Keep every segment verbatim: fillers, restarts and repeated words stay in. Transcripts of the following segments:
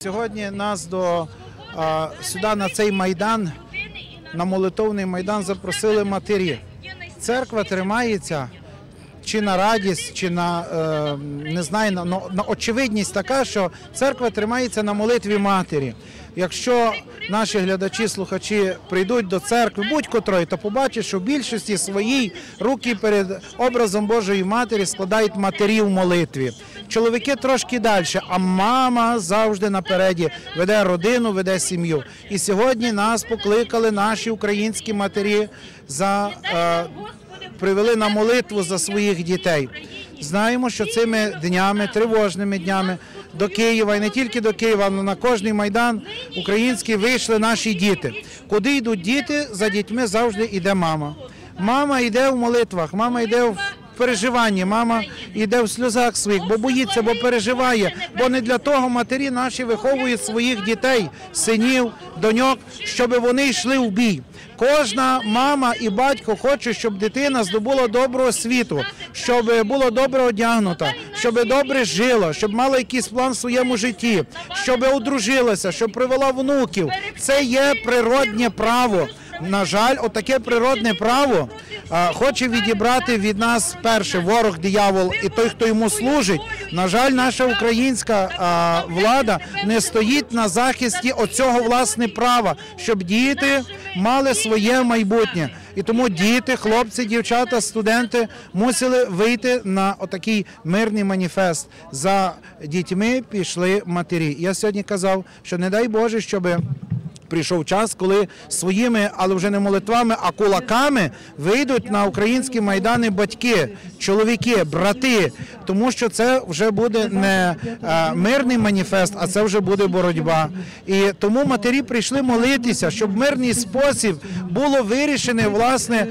Сьогодні нас до а, сюди на цей майдан, на молитовний майдан запросили матері. Церква тримається чи на радість, чи на, е, не знаю, на, на очевидність така, що церква тримається на молитві матері. Якщо наші глядачі, слухачі прийдуть до церкви, будь-котрої, то побачать, що в більшості своїй руки перед образом Божої Матері складають матері в молитві. Чоловіки трошки далі, а мама завжди напереді веде родину, веде сім'ю. І сьогодні нас покликали наші українські матері, за, е, привели на молитву за своїх дітей. Знаємо, що цими днями, тривожними днями, до Києва, і не тільки до Києва, але на кожний майдан український вийшли наші діти. Куди йдуть діти, за дітьми завжди йде мама. Мама йде в молитвах, мама йде в переживанні, мама йде в сльозах своїх, бо боїться, бо переживає. Бо не для того матері наші виховують своїх дітей, синів, доньок, щоб вони йшли в бій. Кожна мама і батько хоче, щоб дитина здобула добру освіту, щоб була добре одягнута, щоб добре жила, щоб мала якийсь план в своєму житті, щоб одружилася, щоб привела внуків. Це є природнє право. На жаль, отаке природне право а, хоче відібрати від нас перше ворог, диявол і той, хто йому служить. На жаль, наша українська а, влада не стоїть на захисті оцього власне права, щоб діти мали своє майбутнє. І тому діти, хлопці, дівчата, студенти мусили вийти на отакий мирний маніфест. За дітьми пішли матері. Я сьогодні казав, що не дай Боже, щоб прийшов час, коли своїми, але вже не молитвами, а кулаками вийдуть на українські майдани батьки, чоловіки, брати, тому що це вже буде не мирний маніфест, а це вже буде боротьба. І тому матері прийшли молитися, щоб в мирний спосіб було вирішене, власне,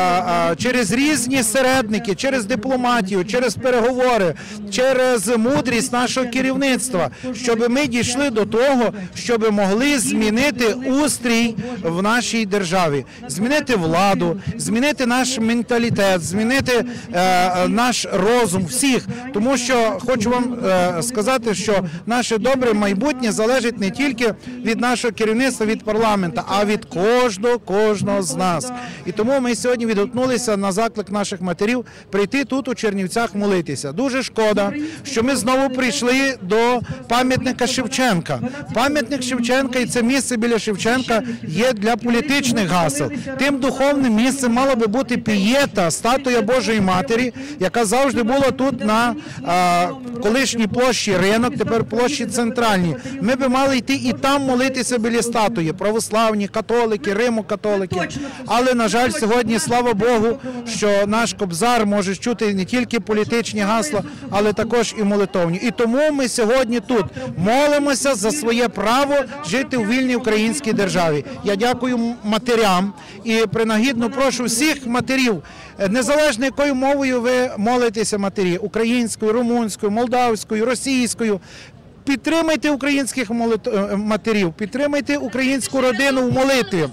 через різні середники, через дипломатію, через переговори, через мудрість нашого керівництва, щоб ми дійшли до того, щоб могли змінити устрій в нашій державі, змінити владу, змінити наш менталітет, змінити е, наш розум всіх. Тому що хочу вам е, сказати, що наше добре майбутнє залежить не тільки від нашого керівництва, від парламенту, а від кожного, кожного з нас. І тому ми сьогодні відгукнулися на заклик наших матерів прийти тут у Чернівцях молитися. Дуже шкода, що ми знову прийшли до пам'ятника Шевченка. Пам'ятник Шевченка і це місце біля Шевченка є для політичних гасел. Тим духовним місцем мала би бути Пієта, статуя Божої Матері, яка завжди була тут на а, колишній площі Ринок, тепер площі Центральній. Ми би мали йти і там молитися біля статуї. Православні, католики, Римо-католики. Але, на жаль, сьогодні, слава Богу, що наш Кобзар може чути не тільки політичні гасла, але також і молитовні. І тому ми сьогодні тут молимося за своє право жити у вільній українській державі. Я дякую матерям і принагідно прошу всіх матерів, незалежно якою мовою ви молитеся матері, українською, румунською, молдавською, російською, підтримайте українських матерів, підтримайте українську родину в молитві.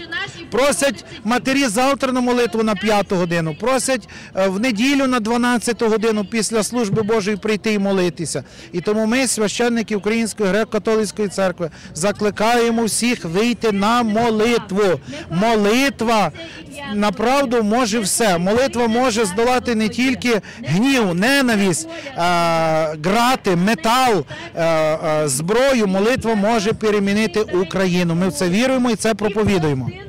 Просять матері завтра на молитву на п'яту годину, просять в неділю на дванадцяту годину після служби Божої прийти і молитися. І тому ми, священники Української греко-католицької церкви, закликаємо всіх вийти на молитву. Молитва направду може все. Молитва може здолати не тільки гнів, ненависть, грати, метал, зброю. Молитва може перемінити Україну. Ми в це віруємо і це проповідуємо.